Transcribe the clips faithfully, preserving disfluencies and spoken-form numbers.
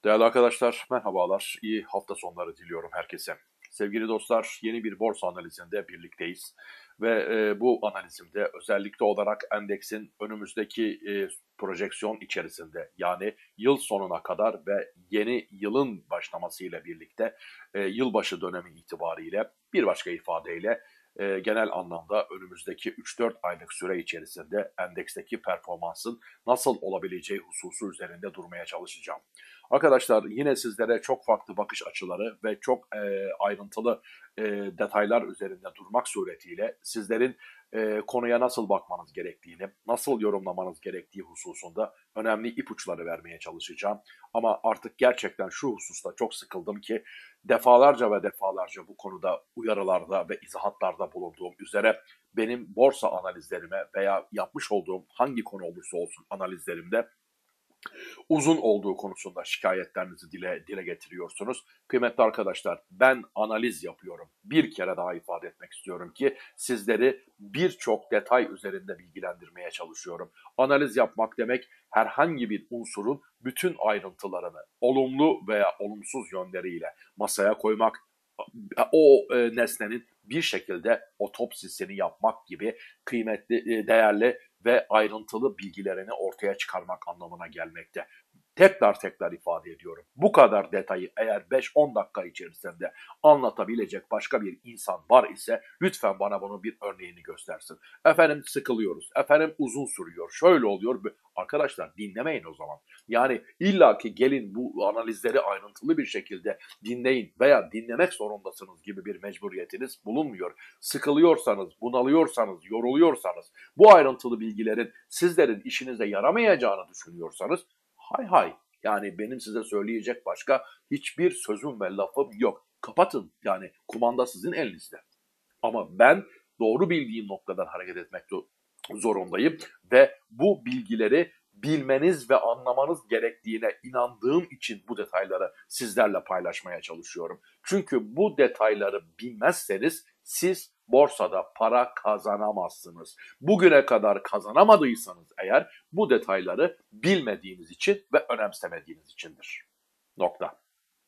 Değerli arkadaşlar, merhabalar. İyi hafta sonları diliyorum herkese. Sevgili dostlar, yeni bir borsa analizinde birlikteyiz. Ve e, bu analizimde özellikle olarak endeksin önümüzdeki e, projeksiyon içerisinde, yani yıl sonuna kadar ve yeni yılın başlamasıyla birlikte e, yılbaşı dönemi itibariyle, bir başka ifadeyle e, genel anlamda önümüzdeki üç dört aylık süre içerisinde endeksteki performansın nasıl olabileceği hususu üzerinde durmaya çalışacağım. Arkadaşlar, yine sizlere çok farklı bakış açıları ve çok e, ayrıntılı e, detaylar üzerinde durmak suretiyle sizlerin e, konuya nasıl bakmanız gerektiğini, nasıl yorumlamanız gerektiği hususunda önemli ipuçları vermeye çalışacağım. Ama artık gerçekten şu hususta çok sıkıldım ki defalarca ve defalarca bu konuda uyarılarda ve izahatlarda bulunduğum üzere benim borsa analizlerime veya yapmış olduğum hangi konu olursa olsun analizlerimde uzun olduğu konusunda şikayetlerinizi dile, dile getiriyorsunuz. Kıymetli arkadaşlar, ben analiz yapıyorum. Bir kere daha ifade etmek istiyorum ki sizleri birçok detay üzerinde bilgilendirmeye çalışıyorum. Analiz yapmak demek herhangi bir unsurun bütün ayrıntılarını olumlu veya olumsuz yönleriyle masaya koymak, o e, nesnenin bir şekilde otopsisini yapmak gibi kıymetli, e, değerli ve ayrıntılı bilgilerini ortaya çıkarmak anlamına gelmekte. Tekrar tekrar ifade ediyorum. Bu kadar detayı eğer beş on dakika içerisinde anlatabilecek başka bir insan var ise lütfen bana bunun bir örneğini göstersin. Efendim sıkılıyoruz. Efendim uzun sürüyor. Şöyle oluyor. Arkadaşlar dinlemeyin o zaman. Yani illaki gelin bu analizleri ayrıntılı bir şekilde dinleyin veya dinlemek zorundasınız gibi bir mecburiyetiniz bulunmuyor. Sıkılıyorsanız, bunalıyorsanız, yoruluyorsanız, bu ayrıntılı bilgilerin sizlerin işinize yaramayacağını düşünüyorsanız hay hay. Yani benim size söyleyecek başka hiçbir sözüm ve lafım yok. Kapatın. Yani kumanda sizin elinizde. Ama ben doğru bildiğim noktadan hareket etmek zorundayım ve bu bilgileri bilmeniz ve anlamanız gerektiğine inandığım için bu detayları sizlerle paylaşmaya çalışıyorum. Çünkü bu detayları bilmezseniz siz borsada para kazanamazsınız. Bugüne kadar kazanamadıysanız eğer bu detayları bilmediğiniz için ve önemsemediğiniz içindir. Nokta.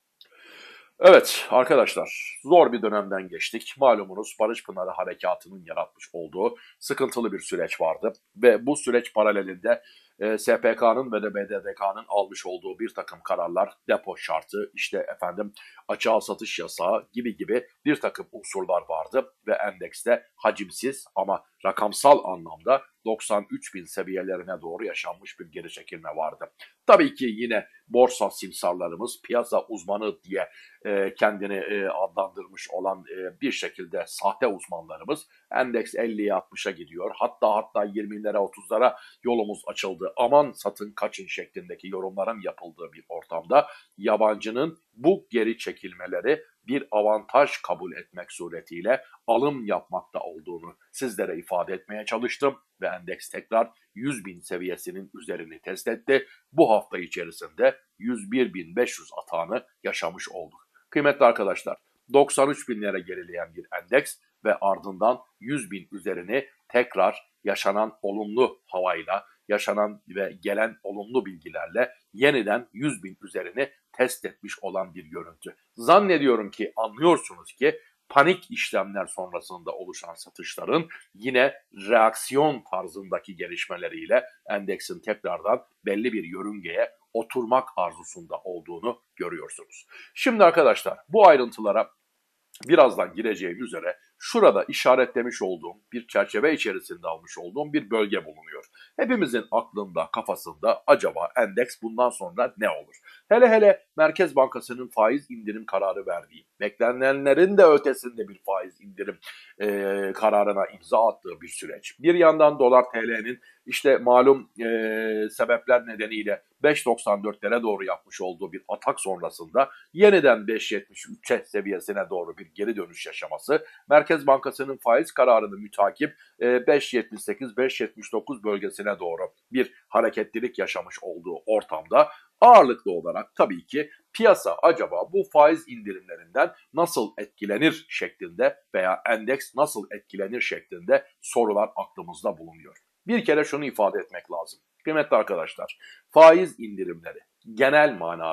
Evet arkadaşlar, zor bir dönemden geçtik. Malumunuz Barış Pınarı Harekatı'nın yaratmış olduğu sıkıntılı bir süreç vardı. Ve bu süreç paralelinde e, S P K'nın ve de B D D K'nın almış olduğu bir takım kararlar, depo şartı, işte efendim açığa satış yasağı gibi gibi bir takım unsurlar vardı. Ve endekste hacimsiz ama rakamsal anlamda doksan üç bin seviyelerine doğru yaşanmış bir geri çekilme vardı. Tabii ki yine borsa simsarlarımız, piyasa uzmanı diye e, kendini e, adlandırmış olan e, bir şekilde sahte uzmanlarımız endeks elliye altmışa gidiyor. Hatta hatta yirmilere otuzlara yolumuz açıldı. Aman satın kaçın şeklindeki yorumların yapıldığı bir ortamda yabancının bu geri çekilmeleri bir avantaj kabul etmek suretiyle alım yapmakta olduğunu sizlere ifade etmeye çalıştım ve endeks tekrar yüz bin seviyesinin üzerini test etti. Bu hafta içerisinde yüz bir bin beş yüz atağını yaşamış olduk. Kıymetli arkadaşlar, doksan üç binlere gerileyen bir endeks ve ardından yüz bin üzerini tekrar yaşanan olumlu havayla, yaşanan ve gelen olumlu bilgilerle yeniden yüz bin üzerini test etmiş olan bir görüntü. Zannediyorum ki anlıyorsunuz ki panik işlemler sonrasında oluşan satışların yine reaksiyon tarzındaki gelişmeleriyle endeksin tekrardan belli bir yörüngeye oturmak arzusunda olduğunu görüyorsunuz. Şimdi arkadaşlar bu ayrıntılara birazdan gireceğim üzere şurada işaretlemiş olduğum bir çerçeve içerisinde almış olduğum bir bölge bulunuyor. Hepimizin aklında, kafasında acaba endeks bundan sonra ne olur? Hele hele Merkez Bankası'nın faiz indirim kararı verdiği, beklenenlerin de ötesinde bir faiz indirim e, kararına imza attığı bir süreç. Bir yandan dolar T L'nin işte malum e, sebepler nedeniyle beş doksan dörtlere doğru yapmış olduğu bir atak sonrasında yeniden beş yetmiş üçe seviyesine doğru bir geri dönüş yaşaması, Merkez Bankası'nın faiz kararını mütakip beş yetmiş sekiz beş yetmiş dokuz bölgesine doğru bir hareketlilik yaşamış olduğu ortamda ağırlıklı olarak tabii ki piyasa acaba bu faiz indirimlerinden nasıl etkilenir şeklinde veya endeks nasıl etkilenir şeklinde sorular aklımızda bulunuyor. Bir kere şunu ifade etmek lazım. Kıymetli arkadaşlar, faiz indirimleri genel manada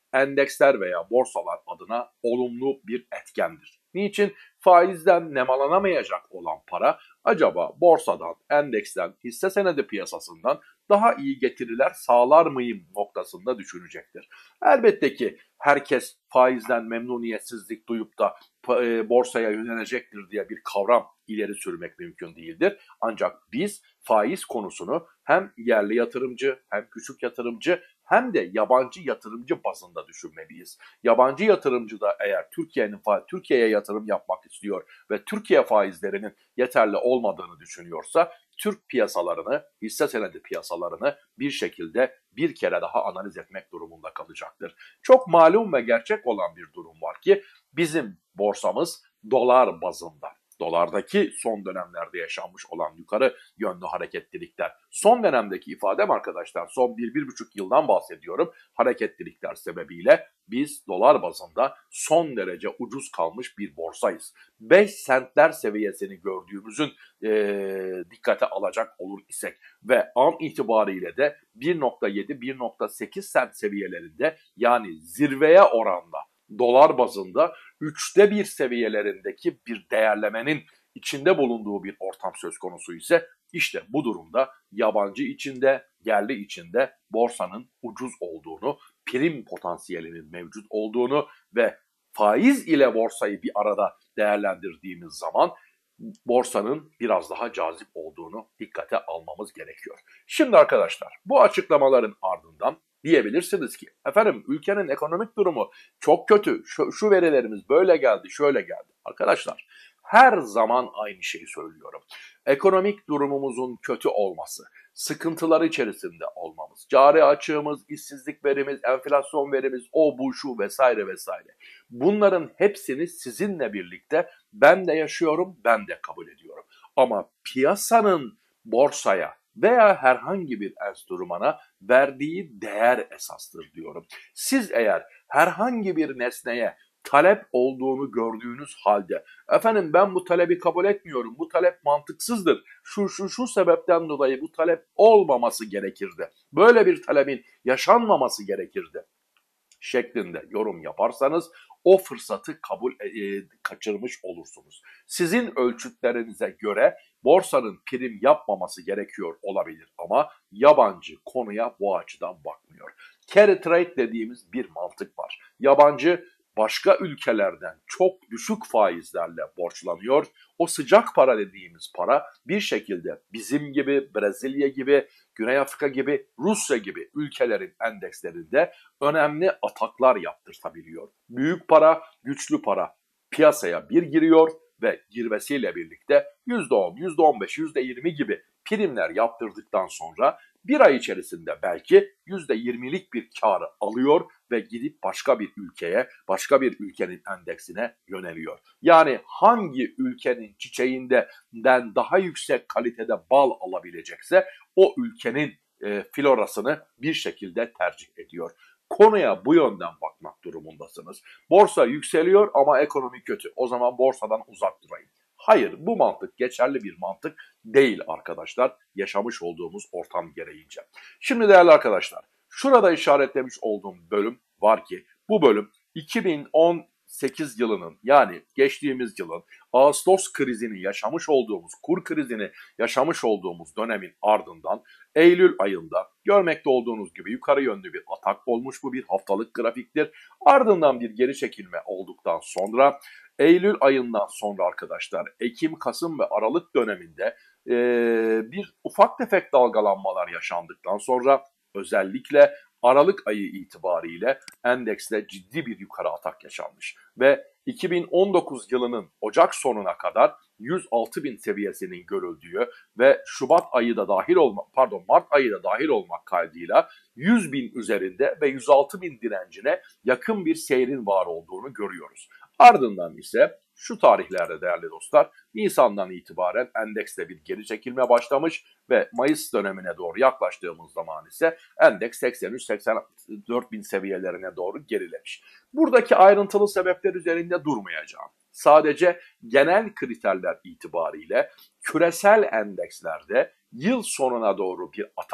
endeksler veya borsalar adına olumlu bir etkendir. Niçin? Faizden nemalanamayacak olan para acaba borsadan, endeksten, hisse senedi piyasasından daha iyi getiriler sağlar mıyım noktasında düşünecektir. Elbette ki herkes faizden memnuniyetsizlik duyup da borsaya yönelecektir diye bir kavram ileri sürmek mümkün değildir. Ancak biz faiz konusunu hem yerli yatırımcı hem küçük yatırımcı hem de yabancı yatırımcı bazında düşünmeliyiz. Yabancı yatırımcı da eğer Türkiye'nin Türkiye'ye yatırım yapmak istiyor ve Türkiye faizlerinin yeterli olmadığını düşünüyorsa Türk piyasalarını, hisse senedi piyasalarını bir şekilde bir kere daha analiz etmek durumunda kalacaktır. Çok malum ve gerçek olan bir durum var ki bizim borsamız dolar bazında. Dolardaki son dönemlerde yaşanmış olan yukarı yönlü hareketlilikler. Son dönemdeki ifadem arkadaşlar son bir bir buçuk yıldan bahsediyorum. Hareketlilikler sebebiyle biz dolar bazında son derece ucuz kalmış bir borsayız. beş sentler seviyesini gördüğümüzün e, dikkate alacak olur isek ve an itibariyle de bir nokta yedi bir nokta sekiz sent seviyelerinde yani zirveye oranla dolar bazında üçte bir seviyelerindeki bir değerlemenin içinde bulunduğu bir ortam söz konusu ise işte bu durumda yabancı içinde, yerli içinde borsanın ucuz olduğunu, prim potansiyelinin mevcut olduğunu ve faiz ile borsayı bir arada değerlendirdiğimiz zaman borsanın biraz daha cazip olduğunu dikkate almamız gerekiyor. Şimdi arkadaşlar bu açıklamaların ardından diyebilirsiniz ki efendim ülkenin ekonomik durumu çok kötü, şu, şu verilerimiz böyle geldi, şöyle geldi. Arkadaşlar her zaman aynı şeyi söylüyorum. Ekonomik durumumuzun kötü olması, sıkıntılar içerisinde olmamız, cari açığımız, işsizlik verimiz, enflasyon verimiz, o bu şu vesaire vesaire. Bunların hepsini sizinle birlikte ben de yaşıyorum, ben de kabul ediyorum. Ama piyasanın borsaya veya herhangi bir enstrümana verdiği değer esastır diyorum. Siz eğer herhangi bir nesneye talep olduğunu gördüğünüz halde efendim ben bu talebi kabul etmiyorum, bu talep mantıksızdır, şu şu şu sebepten dolayı bu talep olmaması gerekirdi, böyle bir talebin yaşanmaması gerekirdi şeklinde yorum yaparsanız o fırsatı kabul e, kaçırmış olursunuz. Sizin ölçütlerinize göre borsanın prim yapmaması gerekiyor olabilir ama yabancı konuya bu açıdan bakmıyor. Carry trade dediğimiz bir mantık var. Yabancı başka ülkelerden çok düşük faizlerle borçlanıyor. O sıcak para dediğimiz para bir şekilde bizim gibi, Brezilya gibi, Güney Afrika gibi, Rusya gibi ülkelerin endekslerinde önemli ataklar yaptırtabiliyor. Büyük para, güçlü para piyasaya bir giriyor ve girmesiyle birlikte yüzde on, yüzde on beş, yüzde yirmi gibi primler yaptırdıktan sonra bir ay içerisinde belki yüzde yirmilik bir karı alıyor ve gidip başka bir ülkeye, başka bir ülkenin endeksine yöneliyor. Yani hangi ülkenin çiçeğinden daha yüksek kalitede bal alabilecekse o ülkenin e, florasını bir şekilde tercih ediyor. Konuya bu yönden bakmak durumundasınız. Borsa yükseliyor ama ekonomi kötü. O zaman borsadan uzak durayım. Hayır, bu mantık geçerli bir mantık değil arkadaşlar. Yaşamış olduğumuz ortam gereğince. Şimdi değerli arkadaşlar, şurada işaretlemiş olduğum bölüm var ki bu bölüm iki bin on sekiz yılının yani geçtiğimiz yılın Ağustos krizini yaşamış olduğumuz, kur krizini yaşamış olduğumuz dönemin ardından Eylül ayında görmekte olduğunuz gibi yukarı yönlü bir atak olmuş, bu bir haftalık grafiktir. Ardından bir geri çekilme olduktan sonra Eylül ayından sonra arkadaşlar Ekim, Kasım ve Aralık döneminde e, bir ufak tefek dalgalanmalar yaşandıktan sonra özellikle Aralık ayı itibariyle endekste ciddi bir yukarı atak yaşanmış ve iki bin on dokuz yılının Ocak sonuna kadar yüz altı bin seviyesinin görüldüğü ve Şubat ayı da dahil olmak, pardon Mart ayı da dahil olmak kaydıyla yüz bin üzerinde ve yüz altı bin direncine yakın bir seyrin var olduğunu görüyoruz. Ardından ise şu tarihlerde değerli dostlar Nisan'dan itibaren endekste bir geri çekilme başlamış ve Mayıs dönemine doğru yaklaştığımız zaman ise endeks seksen üç seksen dört bin seviyelerine doğru gerilemiş. Buradaki ayrıntılı sebepler üzerinde durmayacağım. Sadece genel kriterler itibariyle küresel endekslerde yıl sonuna doğru bir atak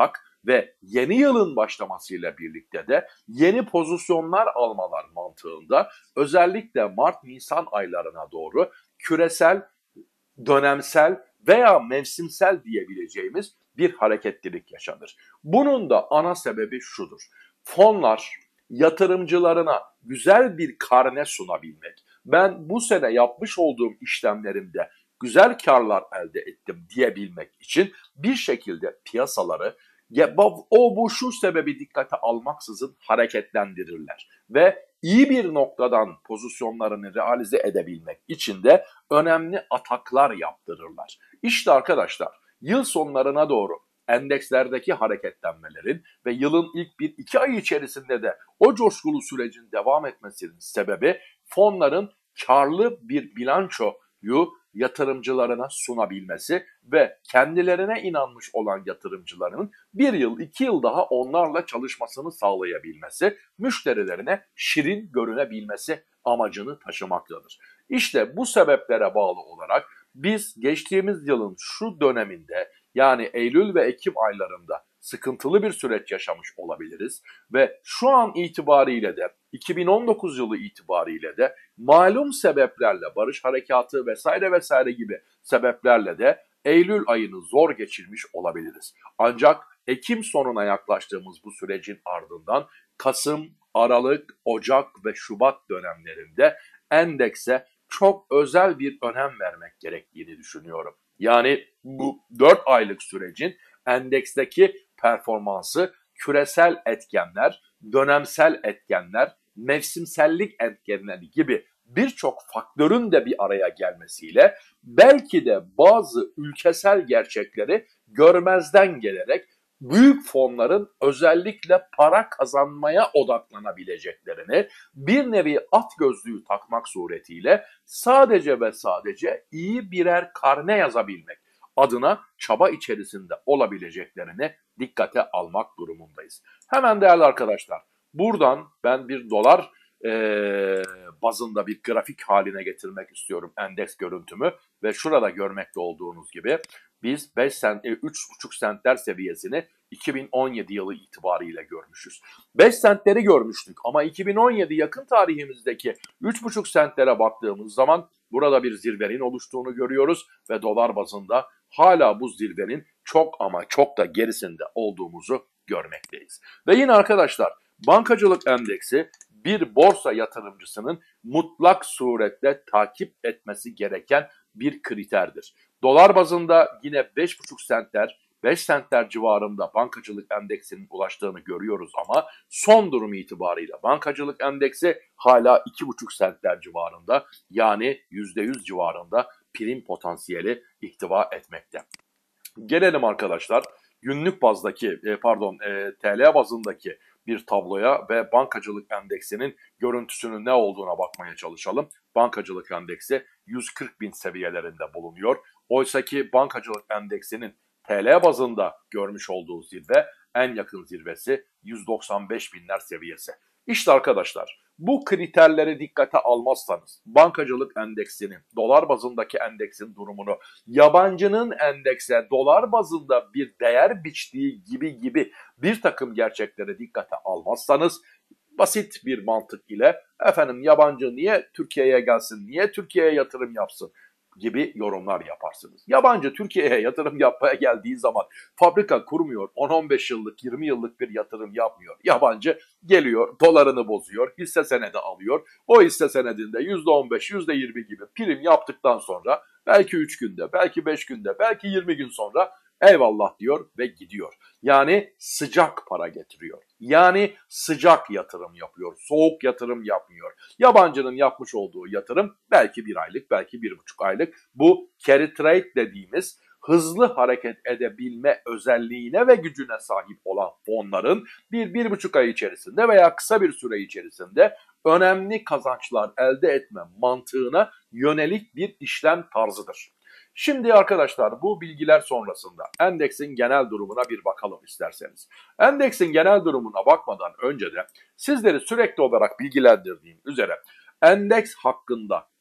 ve yeni yılın başlamasıyla birlikte de yeni pozisyonlar almalar mantığında özellikle Mart-Nisan aylarına doğru küresel, dönemsel veya mevsimsel diyebileceğimiz bir hareketlilik yaşanır. Bunun da ana sebebi şudur. Fonlar yatırımcılarına güzel bir karne sunabilmek, ben bu sene yapmış olduğum işlemlerimde güzel karlar elde ettim diyebilmek için bir şekilde piyasaları o bu şu sebebi dikkate almaksızın hareketlendirirler ve iyi bir noktadan pozisyonlarını realize edebilmek için de önemli ataklar yaptırırlar. İşte arkadaşlar yıl sonlarına doğru endekslerdeki hareketlenmelerin ve yılın ilk bir iki ay içerisinde de o coşkulu sürecin devam etmesinin sebebi fonların karlı bir bilançoyu yatırımcılarına sunabilmesi ve kendilerine inanmış olan yatırımcılarının bir yıl, iki yıl daha onlarla çalışmasını sağlayabilmesi, müşterilerine şirin görünebilmesi amacını taşımaktadır. İşte bu sebeplere bağlı olarak biz geçtiğimiz yılın şu döneminde yani Eylül ve Ekim aylarında sıkıntılı bir süreç yaşamış olabiliriz ve şu an itibariyle de iki bin on dokuz yılı itibariyle de malum sebeplerle barış harekatı vesaire vesaire gibi sebeplerle de Eylül ayını zor geçirmiş olabiliriz. Ancak Ekim sonuna yaklaştığımız bu sürecin ardından Kasım, Aralık, Ocak ve Şubat dönemlerinde endekse çok özel bir önem vermek gerektiğini düşünüyorum. Yani bu dört aylık sürecin endeksteki performansı küresel etkenler, dönemsel etkenler, mevsimsellik etkenleri gibi birçok faktörün de bir araya gelmesiyle belki de bazı ülkesel gerçekleri görmezden gelerek büyük fonların özellikle para kazanmaya odaklanabileceklerini bir nevi at gözlüğü takmak suretiyle sadece ve sadece iyi birer karne yazabilmek adına çaba içerisinde olabileceklerini dikkate almak durumundayız. Hemen değerli arkadaşlar, buradan ben bir dolar e, bazında bir grafik haline getirmek istiyorum endeks görüntümü ve şurada görmekte olduğunuz gibi biz beş sent, üç buçuk sentler seviyesini iki bin on yedi yılı itibariyle görmüşüz. beş sentleri görmüştük ama iki bin on yedi yakın tarihimizdeki üç buçuk sentlere baktığımız zaman burada bir zirvenin oluştuğunu görüyoruz ve dolar bazında hala bu zirvenin çok ama çok da gerisinde olduğumuzu görmekteyiz. Ve yine arkadaşlar bankacılık endeksi bir borsa yatırımcısının mutlak surette takip etmesi gereken bir kriterdir. Dolar bazında yine beş buçuk sentler, beş sentler civarında bankacılık endeksinin ulaştığını görüyoruz ama son durum itibariyle bankacılık endeksi hala iki buçuk sentler civarında yani yüzde yüz civarında prim potansiyeli ihtiva etmekte. Gelelim arkadaşlar günlük bazdaki pardon T L bazındaki bir tabloya ve bankacılık endeksinin görüntüsünün ne olduğuna bakmaya çalışalım. Bankacılık endeksi yüz kırk bin seviyelerinde bulunuyor. Oysa ki bankacılık endeksinin T L bazında görmüş olduğu zirve en yakın zirvesi yüz doksan beş binler seviyesi. İşte arkadaşlar bu kriterleri dikkate almazsanız bankacılık endeksinin, dolar bazındaki endeksin durumunu, yabancının endekse dolar bazında bir değer biçtiği gibi gibi bir takım gerçekleri dikkate almazsanız basit bir mantık ile efendim yabancı niye Türkiye'ye gelsin, niye Türkiye'ye yatırım yapsın gibi yorumlar yaparsınız. Yabancı Türkiye'ye yatırım yapmaya geldiği zaman fabrika kurmuyor, on on beş yıllık, yirmi yıllık bir yatırım yapmıyor. Yabancı geliyor, dolarını bozuyor, hisse senedi alıyor. O hisse senedinde yüzde on beş, yüzde yirmi gibi prim yaptıktan sonra belki üç günde, belki beş günde, belki yirmi gün sonra eyvallah diyor ve gidiyor. Yani sıcak para getiriyor. Yani sıcak yatırım yapıyor. Soğuk yatırım yapmıyor. Yabancının yapmış olduğu yatırım belki bir aylık, belki bir buçuk aylık. Bu carry trade dediğimiz hızlı hareket edebilme özelliğine ve gücüne sahip olan fonların bir, bir buçuk ay içerisinde veya kısa bir süre içerisinde önemli kazançlar elde etme mantığına yönelik bir işlem tarzıdır. Şimdi arkadaşlar bu bilgiler sonrasında endeksin genel durumuna bir bakalım isterseniz. Endeksin genel durumuna bakmadan önce de sizleri sürekli olarak bilgilendirdiğim üzere endeks hakkında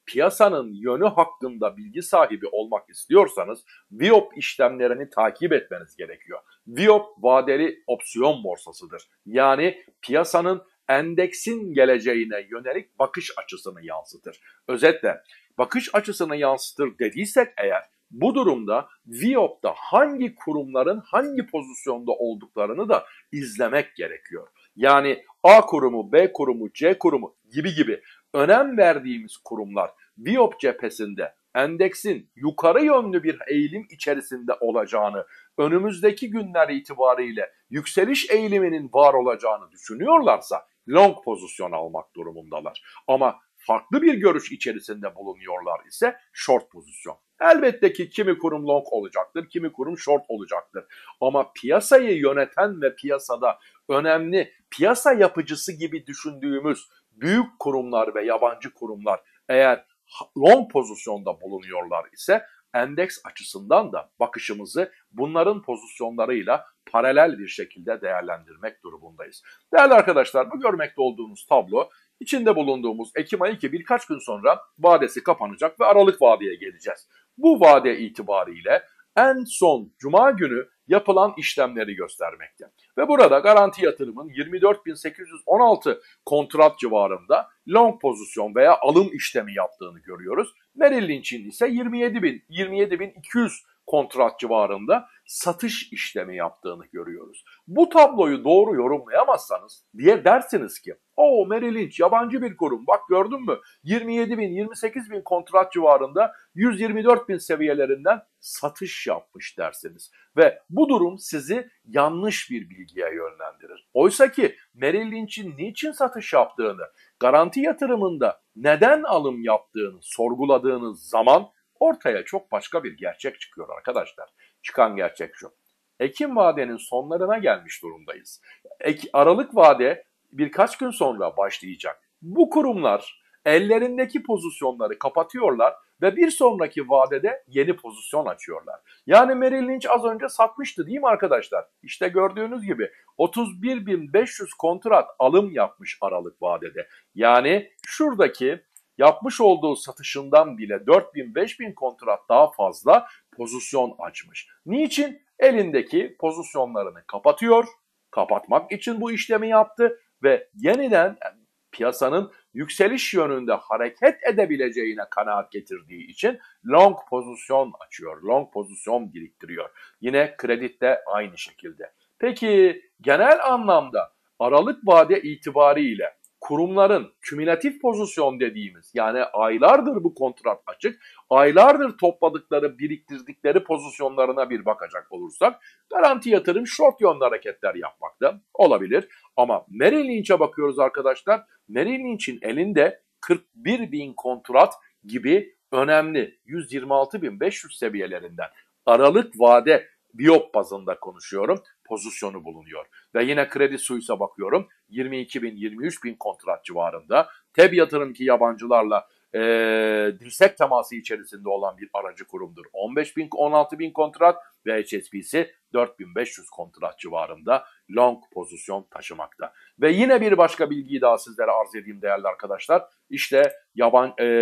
piyasanın yönü hakkında bilgi sahibi olmak istiyorsanız Viyop işlemlerini takip etmeniz gerekiyor. Viyop vadeli opsiyon borsasıdır. Yani piyasanın endeksin geleceğine yönelik bakış açısını yansıtır. Özetle bakış açısını yansıtır dediysek eğer bu durumda Viyop'ta hangi kurumların hangi pozisyonda olduklarını da izlemek gerekiyor. Yani A kurumu, B kurumu, C kurumu gibi gibi önem verdiğimiz kurumlar Viyop cephesinde endeksin yukarı yönlü bir eğilim içerisinde olacağını, önümüzdeki günler itibariyle yükseliş eğiliminin var olacağını düşünüyorlarsa long pozisyon almak durumundalar. Ama farklı bir görüş içerisinde bulunuyorlar ise short pozisyon. Elbette ki kimi kurum long olacaktır, kimi kurum short olacaktır. Ama piyasayı yöneten ve piyasada önemli piyasa yapıcısı gibi düşündüğümüz büyük kurumlar ve yabancı kurumlar eğer long pozisyonda bulunuyorlar ise endeks açısından da bakışımızı bunların pozisyonlarıyla paralel bir şekilde değerlendirmek durumundayız. Değerli arkadaşlar, bu görmekte olduğunuz tablo içinde bulunduğumuz Ekim ayı ki birkaç gün sonra vadesi kapanacak ve Aralık vadeye geleceğiz. Bu vade itibariyle en son Cuma günü yapılan işlemleri göstermekte. Ve burada Garanti Yatırım'ın yirmi dört bin sekiz yüz on altı kontrat civarında long pozisyon veya alım işlemi yaptığını görüyoruz. Merrill Lynch'in ise yirmi yedi bin yirmi yedi bin iki yüz kontrat civarında satış işlemi yaptığını görüyoruz. Bu tabloyu doğru yorumlayamazsanız diye dersiniz ki o Merrill Lynch yabancı bir kurum, bak gördün mü yirmi yedi bin yirmi sekiz bin kontrat civarında yüz yirmi dört bin seviyelerinden satış yapmış dersiniz. Ve bu durum sizi yanlış bir bilgiye yönlendirir. Oysa ki Merrill Lynch'in niçin satış yaptığını, Garanti Yatırımında neden alım yaptığını sorguladığınız zaman ortaya çok başka bir gerçek çıkıyor arkadaşlar. Çıkan gerçek şu: Ekim vadenin sonlarına gelmiş durumdayız. Ek, Aralık vade birkaç gün sonra başlayacak. Bu kurumlar ellerindeki pozisyonları kapatıyorlar ve bir sonraki vadede yeni pozisyon açıyorlar. Yani Merrill Lynch az önce satmıştı değil mi arkadaşlar? İşte gördüğünüz gibi otuz bir bin beş yüz kontrat alım yapmış Aralık vadede. Yani şuradaki yapmış olduğu satışından bile dört bin beş bin kontrat daha fazla pozisyon açmış. Niçin? Elindeki pozisyonlarını kapatıyor. Kapatmak için bu işlemi yaptı ve yeniden piyasanın yükseliş yönünde hareket edebileceğine kanaat getirdiği için long pozisyon açıyor, long pozisyon biriktiriyor. Yine kreditte aynı şekilde. Peki genel anlamda Aralık vade itibariyle kurumların kümülatif pozisyon dediğimiz, yani aylardır bu kontrat açık, aylardır topladıkları, biriktirdikleri pozisyonlarına bir bakacak olursak Garanti Yatırım short yönlü hareketler yapmakta olabilir. Ama Merrill Lynch'e bakıyoruz arkadaşlar. Merrill Lynch'in elinde kırk bir bin kontrat gibi önemli yüz yirmi altı bin beş yüz seviyelerinden Aralık vade Viyop bazında konuşuyorum, pozisyonu bulunuyor. Ve yine Kredi Suisse'a bakıyorum, yirmi iki bin yirmi üç bin kontrat civarında. T E B Yatırım ki yabancılarla e, dirsek teması içerisinde olan bir aracı kurumdur. on beş bin on altı bin kontrat ve H S B C dört bin beş yüz kontrat civarında long pozisyon taşımakta. Ve yine bir başka bilgiyi daha sizlere arz edeyim değerli arkadaşlar. İşte yaban e,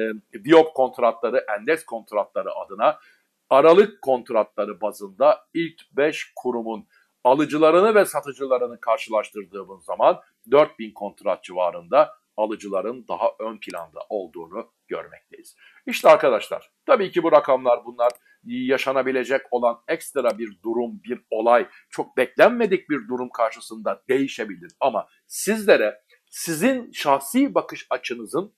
Viyop kontratları, endeks kontratları adına Aralık kontratları bazında ilk beş kurumun alıcılarını ve satıcılarını karşılaştırdığımız zaman dört bin kontrat civarında alıcıların daha ön planda olduğunu görmekteyiz. İşte arkadaşlar, tabii ki bu rakamlar, bunlar yaşanabilecek olan ekstra bir durum, bir olay, çok beklenmedik bir durum karşısında değişebilir. Ama sizlere sizin şahsi bakış açınızın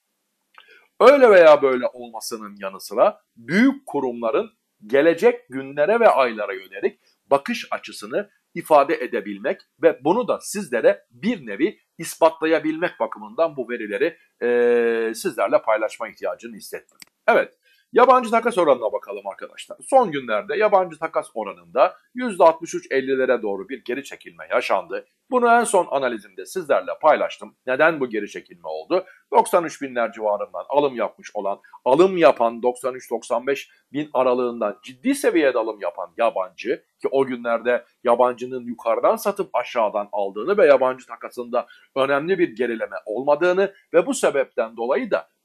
öyle veya böyle olmasının yanı sıra büyük kurumların gelecek günlere ve aylara yönelik bakış açısını ifade edebilmek ve bunu da sizlere bir nevi ispatlayabilmek bakımından bu verileri e, sizlerle paylaşma ihtiyacını hissettim. Evet, yabancı takas oranına bakalım arkadaşlar. Son günlerde yabancı takas oranında yüzde altmış üç ellilere doğru bir geri çekilme yaşandı. Bunu en son analizimde sizlerle paylaştım. Neden bu geri çekilme oldu? doksan üç binler civarından alım yapmış olan, alım yapan doksan üç doksan beş bin aralığından ciddi seviyede alım yapan yabancı, ki o günlerde yabancının yukarıdan satıp aşağıdan aldığını ve yabancı takasında önemli bir gerileme olmadığını ve bu sebepten dolayı da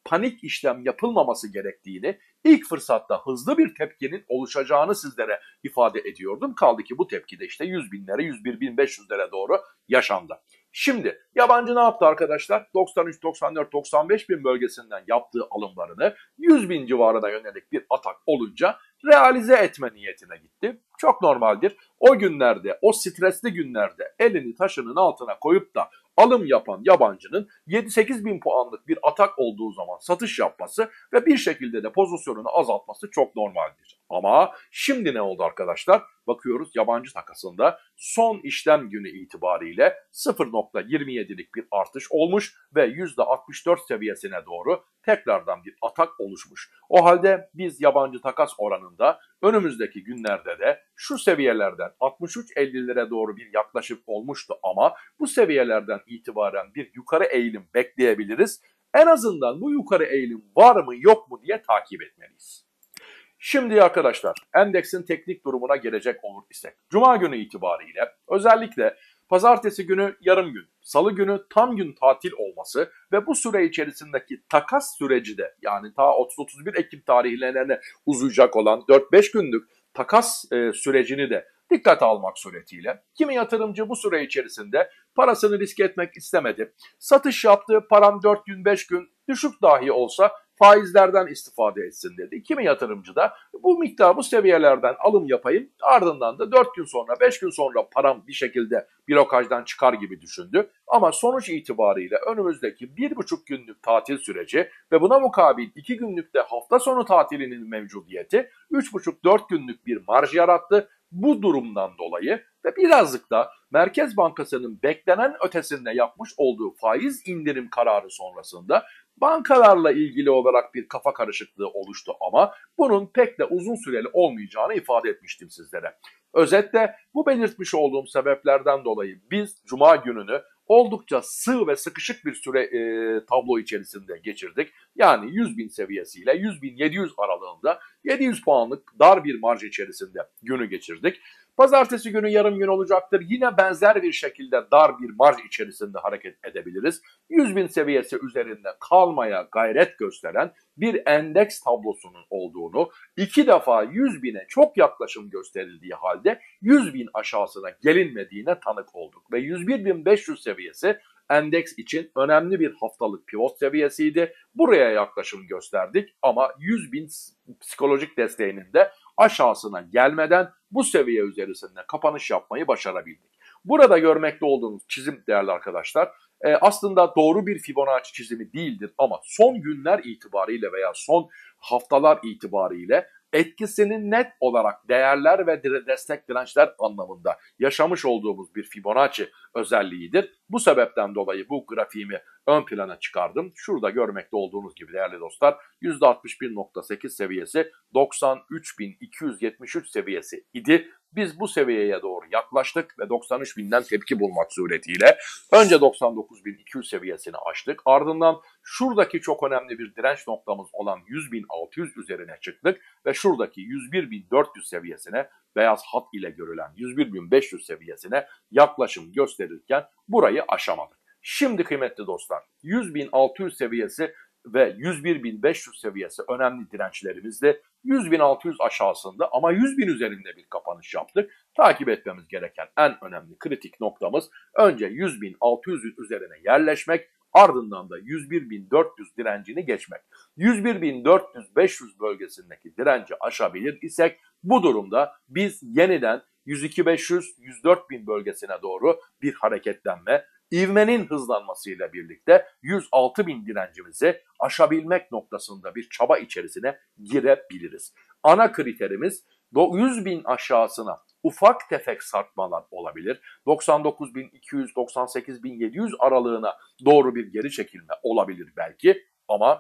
panik işlem yapılmaması gerektiğini, ilk fırsatta hızlı bir tepkinin oluşacağını sizlere ifade ediyordum. Kaldı ki bu tepki de işte yüz binlere, yüz bir bin beş yüzlere doğru yaşandı. Şimdi yabancı ne yaptı arkadaşlar? doksan üç, doksan dört, doksan beş bin bölgesinden yaptığı alımlarını yüz bin civarına yönelik bir atak olunca realize etme niyetine gitti. Çok normaldir. O günlerde, o stresli günlerde elini taşının altına koyup da alım yapan yabancının yedi sekiz bin puanlık bir atak olduğu zaman satış yapması ve bir şekilde de pozisyonunu azaltması çok normaldir. Ama şimdi ne oldu arkadaşlar? Bakıyoruz yabancı takasında son işlem günü itibariyle sıfır nokta yirmi yedilik bir artış olmuş ve yüzde altmış dört seviyesine doğru tekrardan bir atak oluşmuş. O halde biz yabancı takas oranında önümüzdeki günlerde de şu seviyelerden altmış üç ellilere doğru bir yaklaşım olmuştu ama bu seviyelerden itibaren bir yukarı eğilim bekleyebiliriz. En azından bu yukarı eğilim var mı yok mu diye takip etmeliyiz. Şimdi arkadaşlar endeksin teknik durumuna gelecek olur isek, Cuma günü itibariyle özellikle pazartesi günü yarım gün, salı günü tam gün tatil olması ve bu süre içerisindeki takas süreci de yani ta otuz otuz bir Ekim tarihlerine uzayacak olan dört beş günlük takas e, sürecini de dikkate almak suretiyle kimi yatırımcı bu süre içerisinde parasını riske etmek istemedi. Satış yaptı, param dört gün beş gün düşük dahi olsa faizlerden istifade etsin dedi. Kimi yatırımcı da bu miktar bu seviyelerden alım yapayım ardından da dört gün sonra beş gün sonra param bir şekilde blokajdan çıkar gibi düşündü. Ama sonuç itibariyle önümüzdeki bir buçuk günlük tatil süreci ve buna mukabil iki günlük de hafta sonu tatilinin mevcudiyeti üç buçuk dört günlük bir marj yarattı. Bu durumdan dolayı ve birazcık da Merkez Bankası'nın beklenen ötesinde yapmış olduğu faiz indirim kararı sonrasında bankalarla ilgili olarak bir kafa karışıklığı oluştu ama bunun pek de uzun süreli olmayacağını ifade etmiştim sizlere. Özetle bu belirtmiş olduğum sebeplerden dolayı biz Cuma gününü oldukça sığ ve sıkışık bir süre e, tablo içerisinde geçirdik. Yani yüz bin seviyesiyle yüz bin yedi yüz aralığında yedi yüz puanlık dar bir marj içerisinde günü geçirdik. Pazartesi günü yarım gün olacaktır. Yine benzer bir şekilde dar bir marj içerisinde hareket edebiliriz. yüz bin seviyesi üzerinde kalmaya gayret gösteren bir endeks tablosunun olduğunu, iki defa yüz bine çok yaklaşım gösterildiği halde yüz bin aşağısına gelinmediğine tanık olduk. Ve yüz bir bin beş yüz seviyesi endeks için önemli bir haftalık pivot seviyesiydi. Buraya yaklaşım gösterdik ama yüz bin psikolojik desteğinin de aşağısına gelmeden bu seviye üzerinde kapanış yapmayı başarabildik. Burada görmekte olduğunuz çizim değerli arkadaşlar e, aslında doğru bir Fibonacci çizimi değildir ama son günler itibariyle veya son haftalar itibariyle etkisini net olarak değerler ve destek dirençler anlamında yaşamış olduğumuz bir Fibonacci özelliğidir. Bu sebepten dolayı bu grafiğimi ön plana çıkardım. Şurada görmekte olduğunuz gibi değerli dostlar yüzde altmış bir nokta sekiz seviyesi doksan üç bin iki yüz yetmiş üç seviyesi idi. Biz bu seviyeye doğru yaklaştık ve doksan üç binden tepki bulmak suretiyle önce doksan dokuz bin iki yüz seviyesini aştık. Ardından şuradaki çok önemli bir direnç noktamız olan yüz bin altı yüz üzerine çıktık ve şuradaki yüz bir bin dört yüz seviyesine beyaz hat ile görülen yüz bir bin beş yüz seviyesine yaklaşım gösterirken burayı aşamadık. Şimdi kıymetli dostlar yüz bin altı yüz seviyesi ve yüz bir bin beş yüz seviyesi önemli dirençlerimizdi. yüz bin altı yüz aşağısında ama yüz bin üzerinde bir kapanış yaptık. Takip etmemiz gereken en önemli kritik noktamız önce yüz bin altı yüz üzerine yerleşmek, ardından da yüz bir bin dört yüz direncini geçmek. yüz bir bin dört yüz beş yüz bölgesindeki direnci aşabilir isek bu durumda biz yeniden yüz iki bin beş yüz yüz dört bin bölgesine doğru bir hareketlenme, ivmenin hızlanmasıyla birlikte yüz altı bin direncimizi aşabilmek noktasında bir çaba içerisine girebiliriz. Ana kriterimiz yüz bin aşağısına ufak tefek sarkmalar olabilir. doksan dokuz bin iki yüz doksan sekiz bin yedi yüz aralığına doğru bir geri çekilme olabilir belki ama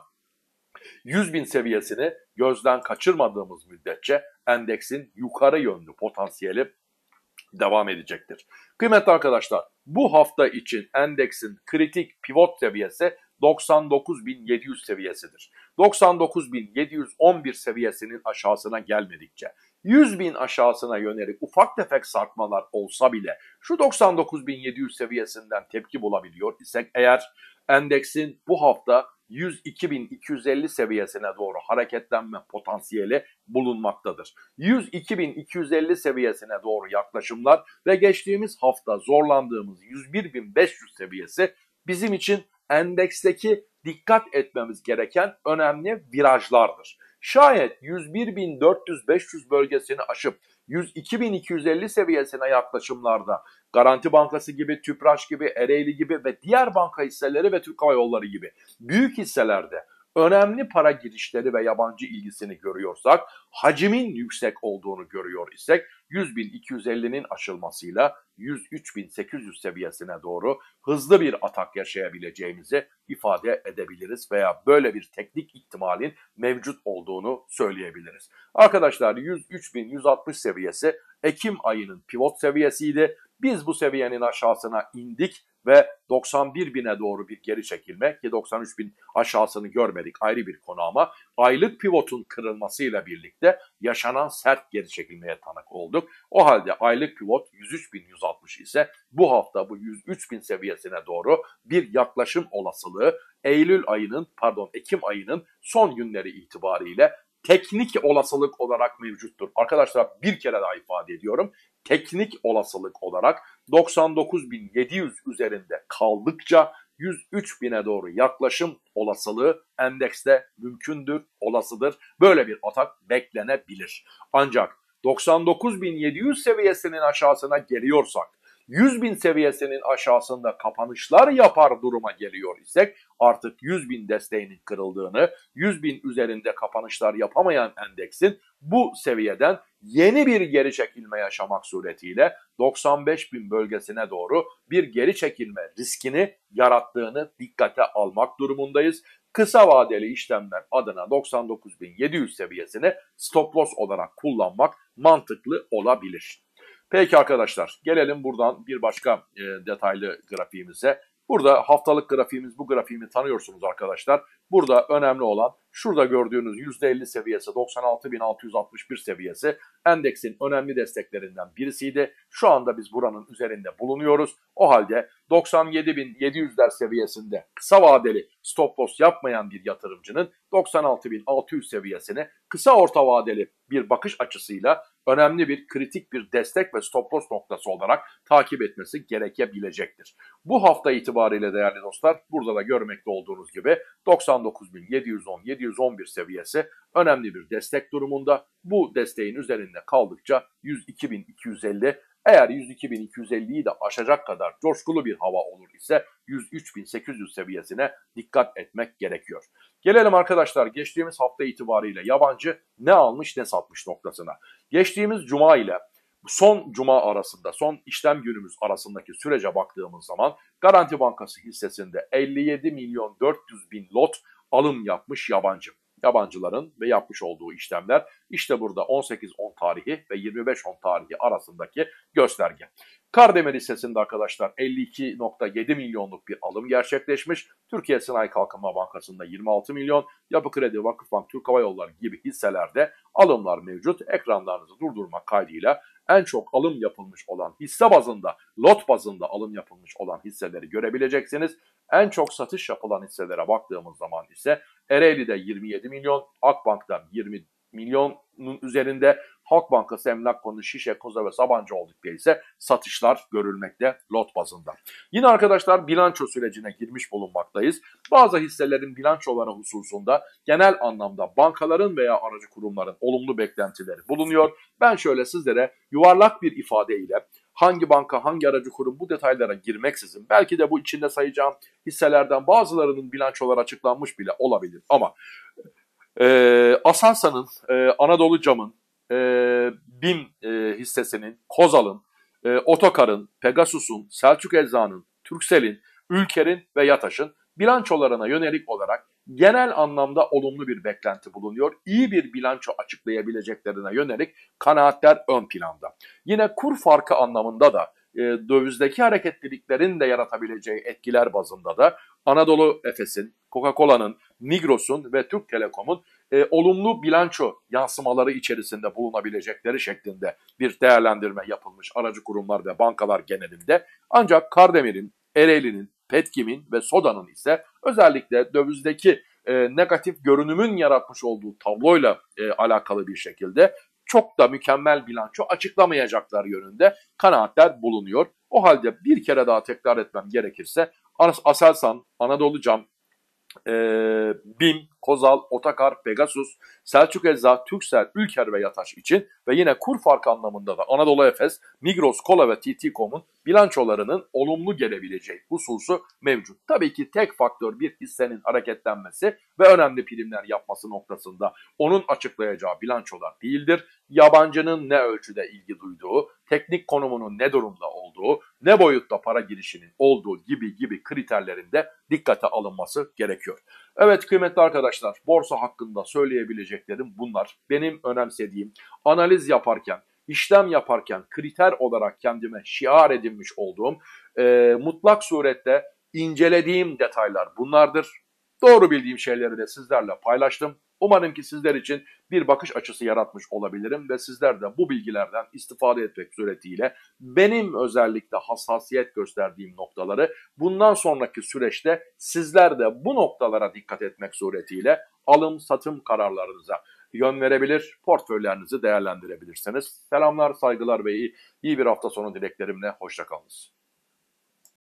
yüz bin seviyesini gözden kaçırmadığımız müddetçe endeksin yukarı yönlü potansiyeli devam edecektir. Kıymetli arkadaşlar bu hafta için endeksin kritik pivot seviyesi doksan dokuz bin yedi yüz seviyesidir. doksan dokuz bin yedi yüz on bir seviyesinin aşağısına gelmedikçe yüz bin aşağısına yönelik ufak tefek sarkmalar olsa bile şu doksan dokuz bin yedi yüz seviyesinden tepki bulabiliyor isek eğer endeksin bu hafta yüz iki bin iki yüz elli seviyesine doğru hareketlenme potansiyeli bulunmaktadır. yüz iki bin iki yüz elli seviyesine doğru yaklaşımlar ve geçtiğimiz hafta zorlandığımız yüz bir bin beş yüz seviyesi bizim için endeksteki dikkat etmemiz gereken önemli virajlardır. Şayet yüz bir bin dört yüz beş yüz bölgesini aşıp yüz iki bin iki yüz elli seviyesine yaklaşımlarda Garanti Bankası gibi, Tüpraş gibi, Ereğli gibi ve diğer banka hisseleri ve Türk Hava Yolları gibi büyük hisselerde önemli para girişleri ve yabancı ilgisini görüyorsak, hacmin yüksek olduğunu görüyor isek yüz bin iki yüz ellinin aşılmasıyla yüz üç bin sekiz yüz seviyesine doğru hızlı bir atak yaşayabileceğimizi ifade edebiliriz veya böyle bir teknik ihtimalin mevcut olduğunu söyleyebiliriz. Arkadaşlar yüz üç bin yüz altmış seviyesi Ekim ayının pivot seviyesiydi. Biz bu seviyenin aşağısına indik ve doksan bir bine doğru bir geri çekilme, ki doksan üç bin aşağısını görmedik, ayrı bir konu, ama aylık pivotun kırılmasıyla birlikte yaşanan sert geri çekilmeye tanık olduk. O halde aylık pivot yüz üç bin yüz altmış ise bu hafta bu yüz üç bin seviyesine doğru bir yaklaşım olasılığı Eylül ayının pardon Ekim ayının son günleri itibariyle teknik olasılık olarak mevcuttur. Arkadaşlar bir kere daha ifade ediyorum. Teknik olasılık olarak doksan dokuz bin yedi yüz üzerinde kaldıkça yüz üç bine doğru yaklaşım olasılığı endekste mümkündür, olasıdır. Böyle bir atak beklenebilir. Ancak doksan dokuz bin yedi yüz seviyesinin aşağısına geliyorsak, yüz bin seviyesinin aşağısında kapanışlar yapar duruma geliyor isek artık yüz bin desteğinin kırıldığını, yüz bin üzerinde kapanışlar yapamayan endeksin bu seviyeden yeni bir geri çekilme yaşamak suretiyle doksan beş bin bölgesine doğru bir geri çekilme riskini yarattığını dikkate almak durumundayız. Kısa vadeli işlemler adına doksan dokuz bin yedi yüz seviyesini stop loss olarak kullanmak mantıklı olabilir. Peki arkadaşlar, gelelim buradan bir başka e, detaylı grafiğimize. Burada haftalık grafiğimiz, bu grafiğimi tanıyorsunuz arkadaşlar. Burada önemli olan şurada gördüğünüz yüzde elli seviyesi, doksan altı bin altı yüz altmış bir seviyesi endeksin önemli desteklerinden birisiydi. Şu anda biz buranın üzerinde bulunuyoruz. O halde doksan yedi bin yedi yüzler seviyesinde kısa vadeli stop loss yapmayan bir yatırımcının doksan altı bin altı yüz seviyesini kısa orta vadeli bir bakış açısıyla önemli bir kritik bir destek ve stop loss noktası olarak takip etmesi gerekebilecektir. Bu hafta itibariyle değerli dostlar, burada da görmekte olduğunuz gibi doksan dokuz bin yedi yüz on yedi yüz on bir seviyesi önemli bir destek durumunda. Bu desteğin üzerinde kaldıkça yüz iki bin iki yüz elli, eğer yüz iki bin iki yüz elliyi de aşacak kadar coşkulu bir hava olur ise yüz üç bin sekiz yüz seviyesine dikkat etmek gerekiyor. Gelelim arkadaşlar geçtiğimiz hafta itibariyle yabancı ne almış ne satmış noktasına. Geçtiğimiz cuma ile son cuma arasında, son işlem günümüz arasındaki sürece baktığımız zaman Garanti Bankası hissesinde elli yedi milyon dört yüz bin lot alım yapmış yabancı. Yabancıların ve yapmış olduğu işlemler işte burada on sekiz on tarihi ve yirmi beş on tarihi arasındaki gösterge. Kardemir hissesinde arkadaşlar elli iki nokta yedi milyonluk bir alım gerçekleşmiş. Türkiye Sanayi Kalkınma Bankası'nda yirmi altı milyon, Yapı Kredi, Vakıfbank, Türk Hava Yolları gibi hisselerde alımlar mevcut. Ekranlarınızı durdurmak kaydıyla en çok alım yapılmış olan hisse bazında, lot bazında alım yapılmış olan hisseleri görebileceksiniz. En çok satış yapılan hisselere baktığımız zaman ise Ereğli'de yirmi yedi milyon, Akbank'ta yirmi milyonun üzerinde, Halk Bankası, Emlak Konu, Şişe, Koza ve Sabancıoğlu'da ise satışlar görülmekte lot bazında. Yine arkadaşlar bilanço sürecine girmiş bulunmaktayız. Bazı hisselerin bilançoları hususunda genel anlamda bankaların veya aracı kurumların olumlu beklentileri bulunuyor. Ben şöyle sizlere yuvarlak bir ifadeyle hangi banka, hangi aracı kurum, bu detaylara girmeksizin belki de bu içinde sayacağım hisselerden bazılarının bilançoları açıklanmış bile olabilir ama Ee, Asansa'nın, e, Anadolu Cam'ın, e, BİM e, hissesinin, Kozal'ın, e, Otokar'ın, Pegasus'un, Selçuk Ecza'nın, Turkcell'in, Ülker'in ve Yataş'ın bilançolarına yönelik olarak genel anlamda olumlu bir beklenti bulunuyor. İyi bir bilanço açıklayabileceklerine yönelik kanaatler ön planda. Yine kur farkı anlamında da e, dövizdeki hareketliliklerin de yaratabileceği etkiler bazında da Anadolu Efes'in, Coca-Cola'nın, Migros'un ve Türk Telekom'un e, olumlu bilanço yansımaları içerisinde bulunabilecekleri şeklinde bir değerlendirme yapılmış aracı kurumlar ve bankalar genelinde. Ancak Kardemir'in, Ereğli'nin, Petkim'in ve Soda'nın ise özellikle dövizdeki e, negatif görünümün yaratmış olduğu tabloyla e, alakalı bir şekilde çok da mükemmel bilanço açıklamayacaklar yönünde kanaatler bulunuyor. O halde bir kere daha tekrar etmem gerekirse Aselsan, Anadolu Cam, e, BİM, Kozal, Otakar, Pegasus, Selçuk Ecza, Turkcell, Ülker ve Yataş için ve yine kur farkı anlamında da Anadolu Efes, Migros, Kola ve T T nokta com'un bilançolarının olumlu gelebileceği hususu mevcut. Tabii ki tek faktör bir hissenin hareketlenmesi ve önemli primler yapması noktasında onun açıklayacağı bilançolar değildir. Yabancının ne ölçüde ilgi duyduğu, teknik konumunun ne durumda olduğu, ne boyutta para girişinin olduğu gibi gibi kriterlerinde dikkate alınması gerekiyor. Evet kıymetli arkadaşlar, borsa hakkında söyleyebileceklerim bunlar. Benim önemsediğim, analiz yaparken, işlem yaparken kriter olarak kendime şiar edinmiş olduğum, e, mutlak surette incelediğim detaylar bunlardır. Doğru bildiğim şeyleri de sizlerle paylaştım. Umarım ki sizler için bir bakış açısı yaratmış olabilirim ve sizler de bu bilgilerden istifade etmek suretiyle benim özellikle hassasiyet gösterdiğim noktaları bundan sonraki süreçte sizler de bu noktalara dikkat etmek suretiyle alım satım kararlarınıza yön verebilir, portföylerinizi değerlendirebilirsiniz. Selamlar, saygılar ve iyi, iyi bir hafta sonu dileklerimle hoşça kalınız.